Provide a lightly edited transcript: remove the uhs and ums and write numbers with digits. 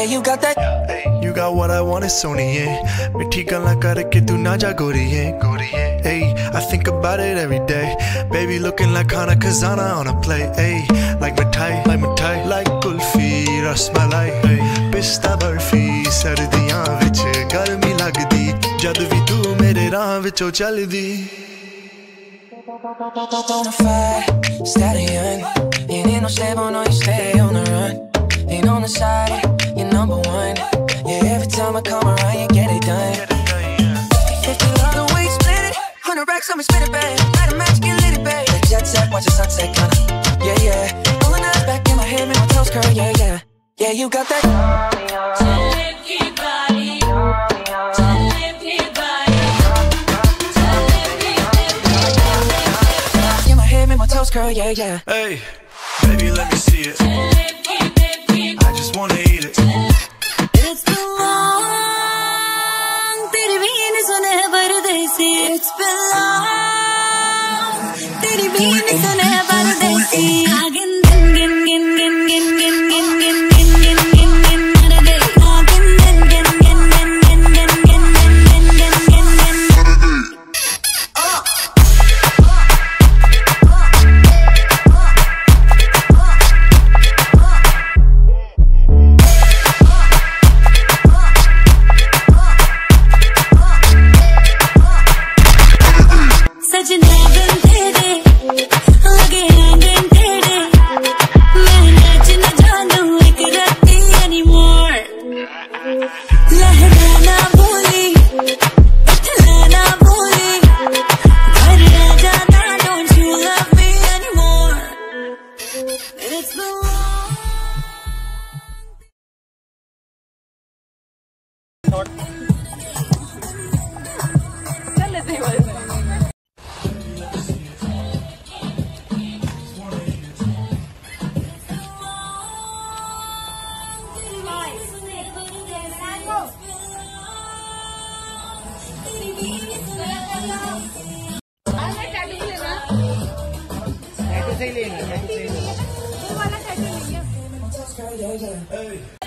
Yeah, you got that. You got what I want, it's Sony, Mithi galla karke tu na ja gori hai. Hey, I think about it every day. Baby looking like Khana Khazana on a plate. Hey, like mithai, like kulfi, rasmalai. Hey, pista barfi, sardiyan vich garmi lagdi. Jad vi tu mere raah vichon chaldi. Bonafide stallion, you need no stable, no you stay on the run. Ain't on the side, you're number one. Yeah, every time I come around, you get it done. 50 love the way you split it. 100 racks on me, spin it, babe. Light a match, get lit, babe. The jet set, watch the sunset, kinda. Yeah, yeah. All the nights back in my head, make my toes curl, yeah, yeah. Yeah, you got that. In my head, make my toes curl, yeah, yeah. Hey, baby, let me see it. I just wanna eat it. It's been long, teri been sune pardesi. It's been long, teri been sune pardesi. Naagin gin gin gin gin gin gin gin gin gin gin gin gin marade. Naagin gin gin gin gin gin gin gin gin gin gin gin marade. सजना गन तेरे लगे आंगन तेरे मैं नाच न जानूं एक राती anymore लहराना भूली उठलाना भूली घर आ जाना don't you love me anymore it's the चल लेते हैं टैटू से ही लेंगे, टैटू से ही लेंगे। ये वाला टैटू लेंगे।